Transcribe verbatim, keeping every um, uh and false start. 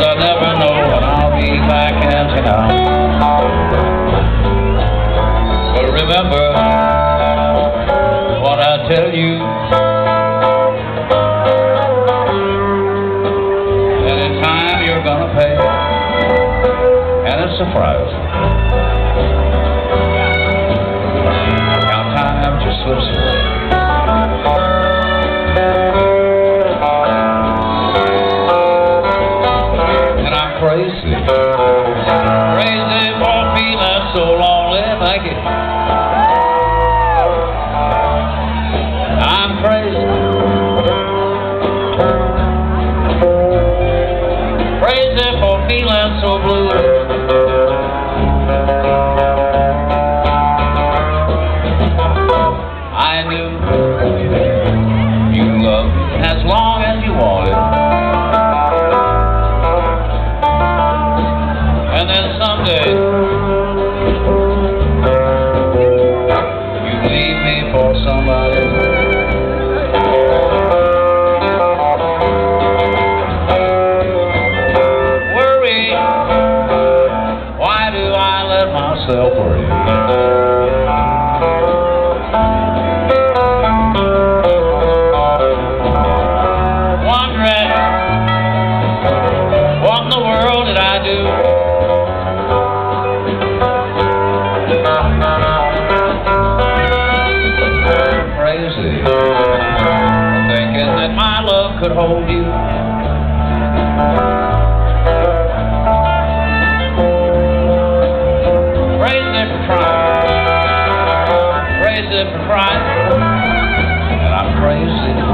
I never know when I'll be back in town. But remember what I tell you. Anytime you're gonna pay, and it's a surprise. How time just slips away. And I'm crazy, crazy for feeling so lonely. Thank you. I'm crazy, crazy for feeling so blue. I knew you loved me as long as you wanted, and then someday you leave me for somebody. Worry, why do I let myself worry? What in the world did I do? Crazy, thinking that my love could hold you. Crazy for trying, crazy for trying, and I'm crazy